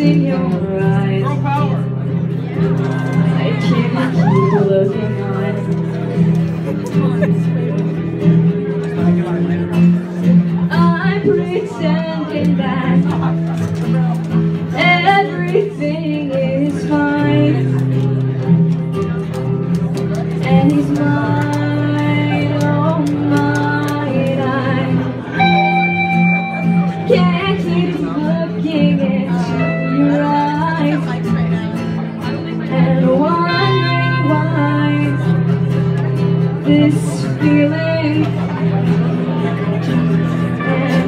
in your eyes. I can't keep looking on. I'm pretending that everything is fine, and he's mine, oh mine. I can't keep looking into your eyes and wondering why this feeling and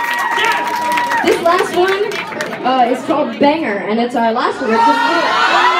This last one is called Banger, and it's our last original.